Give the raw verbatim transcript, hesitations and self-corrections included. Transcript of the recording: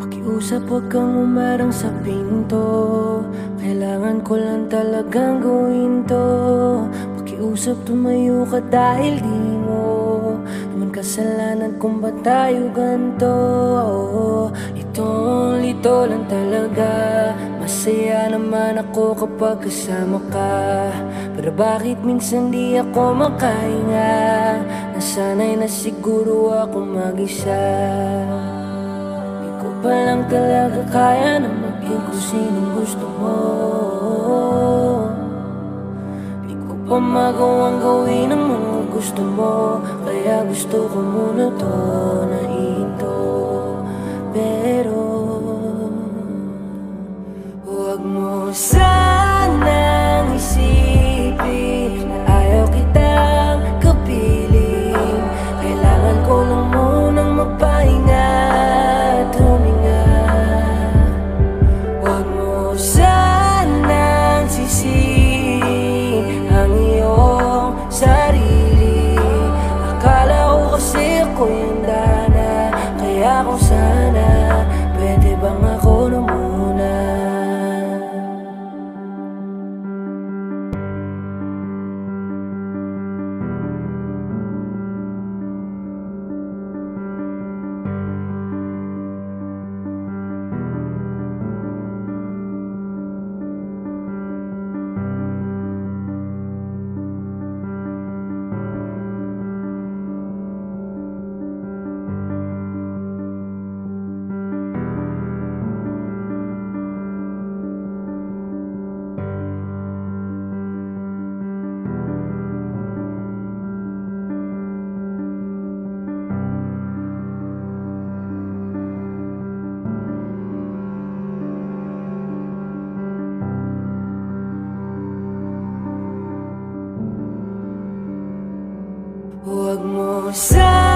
Pakiusap, huwag kang umarang sa pinto. Kailangan ko lang talagang gawin to. Pakiusap, tumayo ka dahil di mo naman kasalanan kung ba't tayo ganito. Itong lito lang talaga. Masaya naman ako kapag kasama ka, pero bakit minsan di ako makahinga? Nasanay na siguro ako mag-isa. Di ko pa lang talaga kaya na maging kung sinong gusto mo. Di ko pa magawang gawin ang mga gusto mo, kaya gusto ko muna to na ito. Pero huwag mo sanang isipin na ayaw kitang kapiling. Kailangan ko lang munang magpahinga at huminga. Huwag mo sanang sisihin ang iyong sarili. Akala ko kasi ako'y handa na, kaya kung sana pwede bang ako na muna. Huwag mo sa